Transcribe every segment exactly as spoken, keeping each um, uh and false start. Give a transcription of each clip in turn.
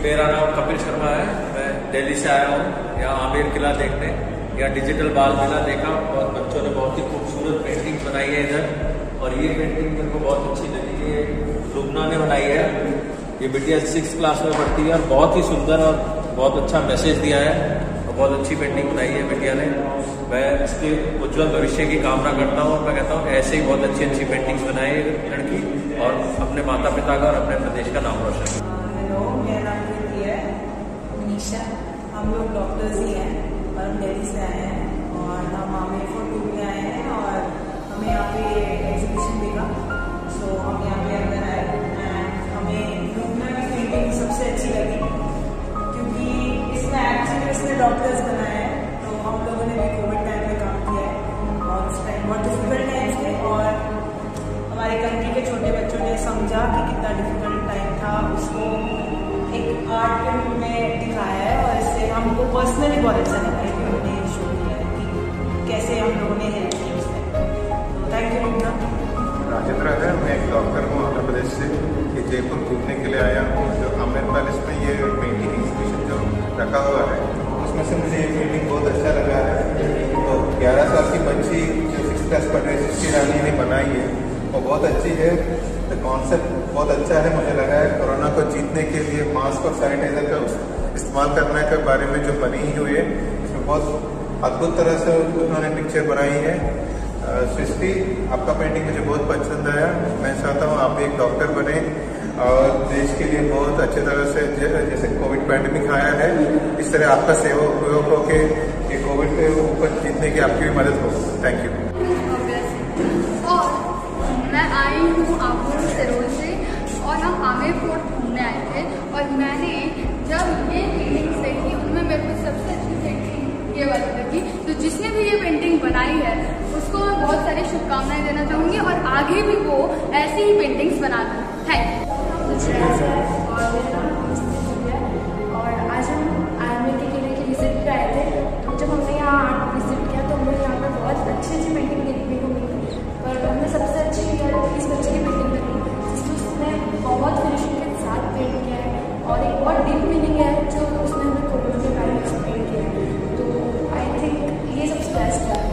मेरा नाम कपिल शर्मा है। मैं दिल्ली से आया हूँ यहाँ आमेर किला देखने। यहाँ डिजिटल बाल मेला देखा और बच्चों ने बहुत ही खूबसूरत पेंटिंग बनाई है इधर। और ये पेंटिंग मेरे को बहुत अच्छी लगी। ये लुबना ने बनाई है। ये बिटिया सिक्स क्लास में पढ़ती है और बहुत ही सुंदर और बहुत अच्छा मैसेज दिया है और बहुत अच्छी पेंटिंग बनाई है बिटिया ने। मैं इसके उज्जवल भविष्य की कामना करता हूँ और मैं कहता हूँ ऐसे ही बहुत अच्छी अच्छी पेंटिंग्स बनाए लड़की और अपने माता पिता का और अपने प्रदेश का नाम रोशन करे। हेलो, मेरा नाम कृति है, मनीषा। हम लोग डॉक्टर्स ही हैं और हम दिल्ली से आए हैं और हम आमेर फोर्ट भी आए हैं और हमें यहाँ पे एग्जीबिशन देखा, सो हम यहाँ पे अंदर आए एंड हमें लुबना की पेंटिंग सबसे अच्छी लगी क्योंकि इसमें एक्चुअली इसमें डॉक्टर्स बनाए हैं। तो हम लोगों ने भी कोविड टाइम में काम किया है और उस टाइम बहुत डिफिकल्ट टाइम थे और हमारे कंट्री के छोटे बच्चों ने समझा कि कितना डिफिकल्ट टाइम था, उसको एक आर्ट फिल्म में दिखाया है और इससे हमको पर्सनली बहुत अच्छा लगा है कि उन्होंने शो किया है कि कैसे हम लोगों ने हेल्प की उस टाइम। तो थैंक यू लुबना। राजेंद्र है, मैं एक डॉक्टर हूँ आंध्र प्रदेश से। ये जयपुर घूमने के लिए आया हूँ। जो आमेर पैलेस में ये पेंटिंग एग्जीबिशन जो रखा हुआ है उसमें से मुझे ये पेंटिंग बहुत अच्छा लगा है। तो ग्यारह साल की बच्ची जो सिक्स क्लास पढ़ रही है, सृष्टि रानी ने बनाई है, वो बहुत अच्छी है। तो कॉन्सेप्ट बहुत अच्छा है। मुझे लगा है कोरोना को जीतने के लिए मास्क और सैनिटाइजर का इस्तेमाल करने के बारे में जो बनी हुई है, इसमें बहुत अद्भुत तरह से उन्होंने पिक्चर बनाई है। सृष्टि, आपका पेंटिंग मुझे बहुत पसंद आया। मैं चाहता हूँ आप एक डॉक्टर बने और देश के लिए बहुत अच्छे तरह से जैसे कोविड पैंडेमिक आया है, इस तरह आपका सेवा उपयोग हो के ये कोविड के ऊपर जीतने की आपकी भी मदद हो। Thank you. और मैं आई हूँ आमेर सिरोल से और हम आमेर फोर्ट घूमने आए थे और मैंने जब ये पेंटिंग्स देखी उनमें मेरे को सबसे अच्छी पेंटिंग ये वाली लगी। तो जिसने भी ये पेंटिंग बनाई है उसको मैं बहुत सारी शुभकामनाएं देना चाहूँगी और आगे भी वो ऐसी ही पेंटिंग्स बना दें। Thank you. और आज हम आमेर के किले की विजिट पे आए थे। तो जब हमने यहाँ विजिट किया तो हमें यहाँ पर बहुत अच्छी अच्छी पेंटिंग देखने को मिली, पर हमें सबसे अच्छी इस बच्चे की पेंटिंग लगी जिसमें उसने बहुत फिनिशिंग के साथ पेंट किया है और एक बहुत डीप मीनिंग है जो उसने हमें कोविड के बारे में एक्सप्लेन किया है। तो आई थिंक ये सबसे बेस्ट है।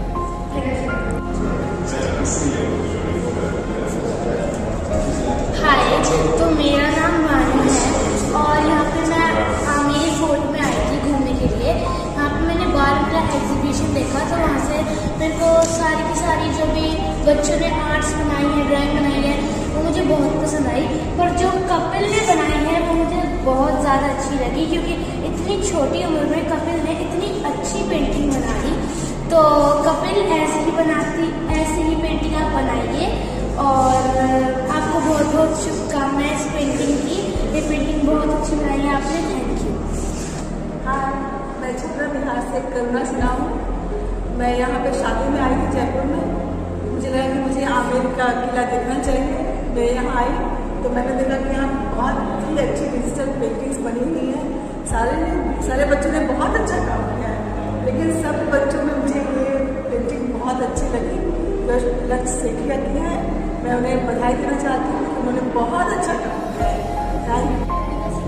हाय, तो मेरा नाम मानी है और यहाँ पे मैं आमेर फोर्ट में आई थी घूमने के लिए। यहाँ पे मैंने बाल का एग्जीबिशन देखा तो वहाँ से मेरे को सारी की सारी जो भी बच्चों ने आर्ट्स बनाई है, ड्राइंग बनाई है, वो मुझे बहुत पसंद आई। पर जो कपिल ने बनाई है वो मुझे बहुत ज़्यादा अच्छी लगी क्योंकि इतनी छोटी उम्र में कपिल ने इतनी अच्छी पेंटिंग बना दी। तो कपिल ऐसे ही बनाती ऐसे ही पेंटिंग आप बनाइए और आपको बहुत बहुत शुभकामनाएं इस पेंटिंग की। ये पेंटिंग बहुत अच्छी बनाई है आपने। Thank you. हाँ, मैं छपरा बिहार से करुणा सिन्हा हूँ। मैं यहाँ पे शादी में आई थी जयपुर में। मुझे लगा कि मुझे आमेर का किला देखना चाहिए। मैं यहाँ आई तो मैंने देखा कि यहाँ बहुत ही अच्छी डिजिटल पेंटिंग्स बनी हुई हैं। सारे सारे बच्चों ने बहुत अच्छा काम किया है, लेकिन सब बच्चों में मुझे ये पेंटिंग बहुत अच्छी लगी जो लक्ष्य सेठिया की है। मैं उन्हें बधाई देना चाहती हूँ, उन्होंने बहुत अच्छा काम किया है। Thank you.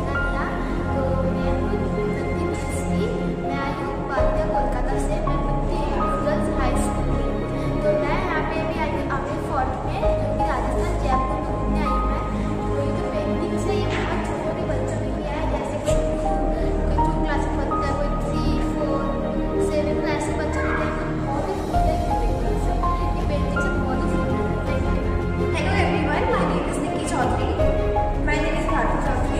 कोलकाता से मैं पढ़ती हूँ गर्ल्स हाई स्कूल में। तो मैं यहाँ पे भी आई हूँ आमेर फोर्ट में, क्योंकि राजस्थान जयपुर में घूमने आई हूँ मैं। तो ये जो पेंटिंग्स है ये बहुत छोटे छोटे बच्चों ने किया है, जैसे कि कोई टू क्लास में पढ़ता है, कोई थ्री फोर सेवन क्लास के बच्चों ने किया है। बहुत ही सुंदर पेंटिंग्स है, ये पेंटिंग से बहुत ही सुंदर है। Hello everyone, my name is Nikki Chaudhary. My name is Bharti Chaudhary.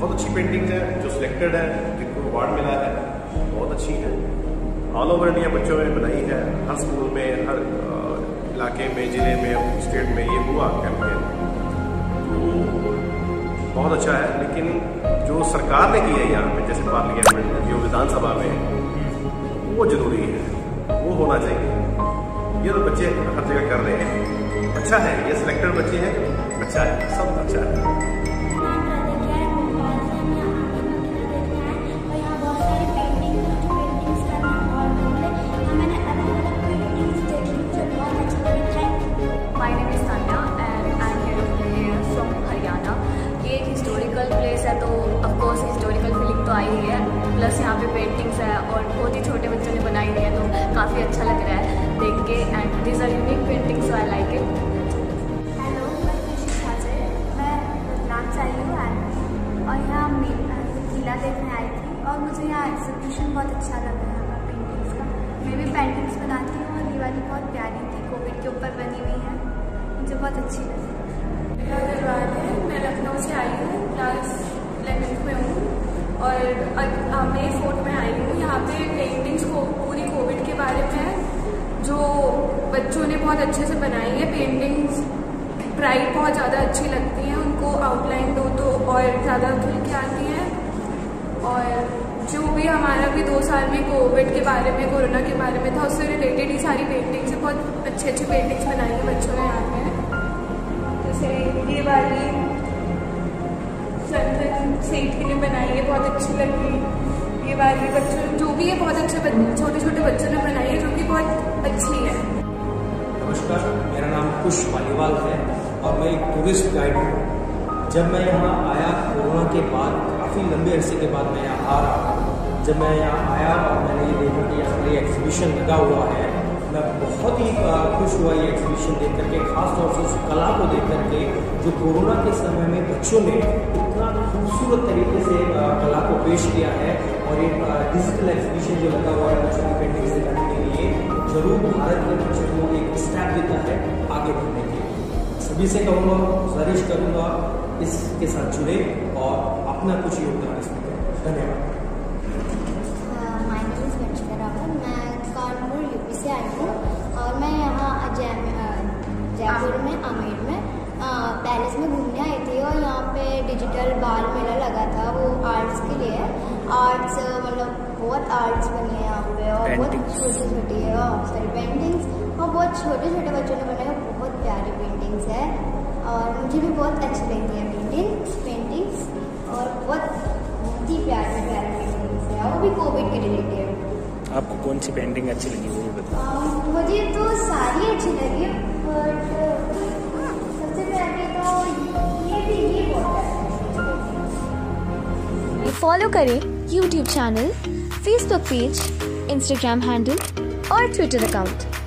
बहुत अच्छी पेंटिंग्स हैं जो सिलेक्टेड है, जिनको अवार्ड मिला है, बहुत अच्छी है। ऑल ओवर इंडिया बच्चों ने बनाई है, हर स्कूल में, हर इलाके में, ज़िले में, स्टेट में ये हुआ कैंपेन, तो बहुत अच्छा है। लेकिन जो सरकार ने की है यहाँ पे, जैसे पार्लियामेंट जो विधानसभा में, वो जरूरी है, वो होना चाहिए। ये तो बच्चे हर जगह कर रहे हैं, अच्छा है, ये सिलेक्टेड बच्चे हैं, अच्छा है, सब अच्छा है। तो ऑफकोर्स हिस्टोरिकल फीलिंग तो आई है, प्लस यहाँ पे पेंटिंग्स है और बहुत ही छोटे बच्चों ने बनाई हुई है, तो काफ़ी अच्छा लग रहा है देख के। And this are unique paintings, I like it. Hello, मैं खुशी खासे, मैं नाम से आई हूँ और यहाँ किला देखने आई थी और मुझे यहाँ एग्जीबिशन बहुत अच्छा लगा है पेंटिंग्स का। मैं भी पेंटिंग्स बनाती हूँ और ये वाली बहुत प्यारी थी, कोविड के ऊपर बनी हुई है, मुझे बहुत अच्छी लगी। मेरा दरबार है, मैं लखनऊ से आई हूँ, क्लास इलेवेंथ में हूँ और आमेर फोर्ट में आई हूँ। यहाँ पे पेंटिंग्स को पूरी कोविड के बारे में जो बच्चों ने बहुत अच्छे से बनाई है पेंटिंग्स, ब्राइट बहुत ज़्यादा अच्छी लगती हैं, उनको आउटलाइन दो तो और ज़्यादा खुल के आती हैं। और जो भी हमारा भी दो साल में कोविड के बारे में, कोरोना के बारे में था, उससे रिलेटेड ही सारी पेंटिंग्स है, बहुत अच्छी अच्छी पेंटिंग्स बनाई है बच्चों ने यहाँ पे। जैसे ये वाली संतन सेठ के लिए बनाई है, बहुत अच्छी लगी। ये वाली बच्चों जो भी है बहुत अच्छे छोटे छोटे बच्चों ने बनाई है, जो कि बहुत अच्छी है। नमस्कार, मेरा नाम कुश मालीवाल है और मैं एक टूरिस्ट गाइड हूँ। जब मैं यहाँ आया कोरोना के बाद, काफ़ी लंबे अरसे के बाद मैं यहाँ आ रहा हूँ। जब मैं यहाँ आया और मैंने ये देखा कि यहाँ पर ये एग्जीबिशन लगा हुआ है, मैं बहुत ही खुश हुआ ये एग्जीबिशन देख करके, खास तौर से उस कला को देख करके जो कोरोना के समय में बच्चों ने इतना खूबसूरत तरीके से कला को पेश किया है। और एक डिजिटल एग्जीबिशन जो लगा हुआ है बच्चों की पेंटिंग्स दिखाने के लिए, जरूर भारत के बच्चों को एक स्टेप देता है आगे बढ़ने के लिए। सभी से कहूँगा, गुजारिश करूँगा इसके साथ जुड़े और अपना कुछ योगदान इसमें दें। धन्यवाद। My name is Vanshika Rawat, मैं कानपुर यूपी से आई हूँ और मैं यहाँ जयपुर में आमेर में पैलेस में घूमने आई थी और यहाँ पे डिजिटल बाल मेला लगा था, वो आर्ट्स के लिए आर्ट्स, मतलब बहुत आर्ट्स बनी है यहाँ पे और बहुत छोटी छोटी है सॉरी पेंटिंग्स, और बहुत छोटे छोटे बच्चों ने बनाए, बहुत प्यारी पेंटिंग्स है और मुझे भी बहुत अच्छी लगती है पेंटिंग्स पेंटिंग्स और बहुत बहुत ही प्यारी प्यारी पेंटिंग्स है, वो भी कोविड के रिलेटेड। आपको कौन सी पेंटिंग अच्छी लगी वो भी बताओ। मुझे तो सारी अच्छी लगी, बट सबसे पहले तो ये भी ये बहुत है। फॉलो करें YouTube channel, Facebook page, Instagram handle और ट्विटर अकाउंट।